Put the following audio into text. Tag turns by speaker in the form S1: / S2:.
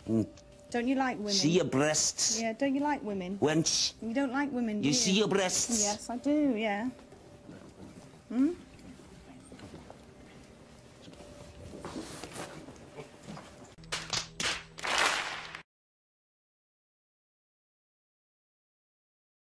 S1: Don't you like women?
S2: See your breasts.
S1: Yeah, don't you like women?
S2: Wench.
S1: You don't like women, do you?
S2: You see your breasts.
S1: Yes, I do, yeah. Hmm?